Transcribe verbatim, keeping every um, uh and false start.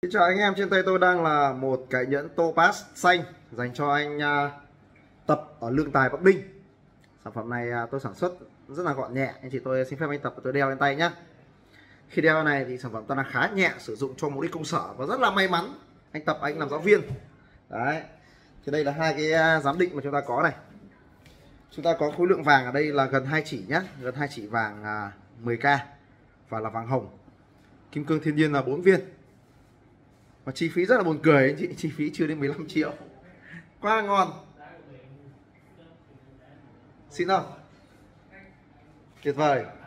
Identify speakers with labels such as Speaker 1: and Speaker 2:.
Speaker 1: Xin chào anh em, trên tay tôi đang là một cái nhẫn topaz xanh dành cho anh uh, tập ở Lương Tài, Bắc Ninh. Sản phẩm này uh, tôi sản xuất rất là gọn nhẹ, anh chị tôi xin phép anh tập và tôi đeo lên tay nhé. Khi đeo này thì sản phẩm tôi là khá nhẹ, sử dụng cho mục đích công sở và rất là may mắn anh tập anh làm giáo viên. Đấy, thì đây là hai cái giám định mà chúng ta có này. Chúng ta có khối lượng vàng ở đây là gần hai chỉ nhé, gần hai chỉ vàng uh, mười k và là vàng hồng. Kim cương thiên nhiên là bốn viên. Và chi phí rất là buồn cười anh chị, chi phí chưa đến mười lăm triệu. Quá ngon. Xin không? Tuyệt vời.